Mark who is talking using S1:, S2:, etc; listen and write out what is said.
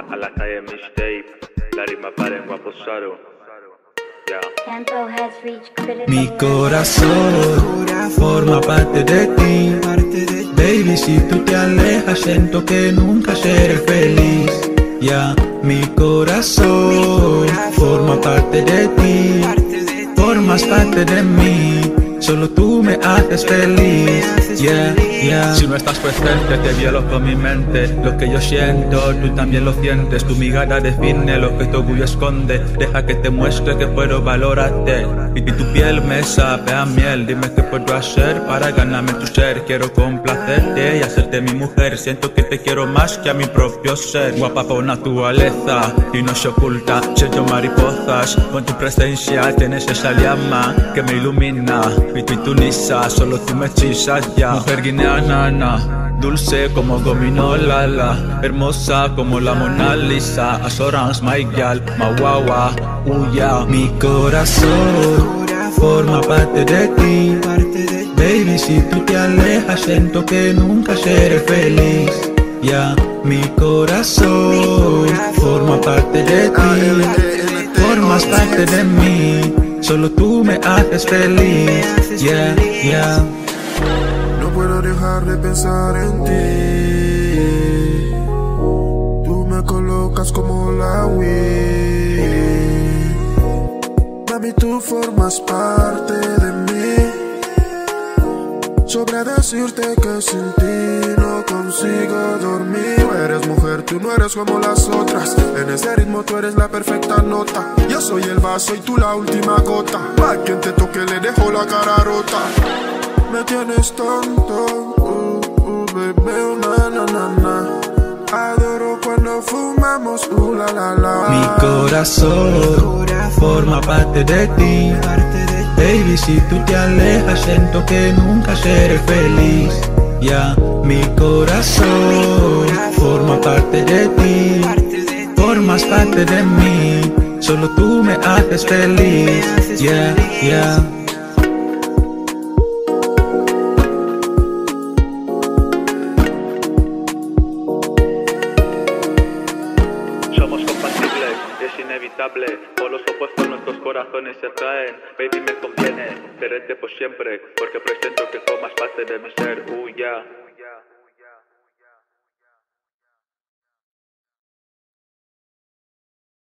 S1: a la calle mixtape, la rima para en guapo Saro.
S2: Mi corazón forma parte de ti. Baby, si tú te alejas, siento que nunca seré feliz. Ya, mi corazón forma parte de ti. Formas parte de mí. Solo tú me haces feliz, yeah, yeah.
S3: Si no estás presente te violo con mi mente. Lo que yo siento, tú también lo sientes. Tu mirada define lo que tu orgullo esconde. Deja que te muestre que puedo valorarte. Y tu piel me sabe a miel. Dime qué puedo hacer para ganarme tu ser. Quiero complacerte y hacerte mi mujer. Siento que te quiero más que a mi propio ser. Guapa por naturaleza y no se oculta. Siento mariposas, con tu presencia tienes esa llama que me ilumina. Y tu Nisa, solo tú me hechizas ya. Mujer guineana, dulce como gominola, hermosa como la Mona Lisa. Assurance, my gal, my guagua, yeah.
S2: Mi corazón forma parte de ti. Baby, si tú te alejas, siento que nunca seré feliz. Ya, mi corazón forma parte de ti. Formas parte de mí. Solo tú me haces feliz, yeah, yeah.
S4: No puedo dejar de pensar en ti. Tú me colocas como la Wii. Mami, tú formas parte de mí. Sobra decirte que sin ti no consigo dormir. Tú eres mujer, tú no eres como las otras. En ese ritmo tú eres la perfecta nota. Yo soy el vaso y tú la última gota. Pa' quien te toque le dejo la cara rota. Me tienes tonto, bebé, na. Adoro cuando fumamos, la la.
S2: Mi corazón forma parte de ti. Baby, si tú te alejas, siento que nunca seré feliz. Ya, mi corazón forma parte de ti. Formas parte de mí. Solo tú me haces feliz, yeah, yeah.
S1: Somos compatibles, es inevitable. Por los opuestos nuestros corazones se atraen. Baby, me conviene tenerte por siempre, porque presento que formas parte de mi ser, yeah.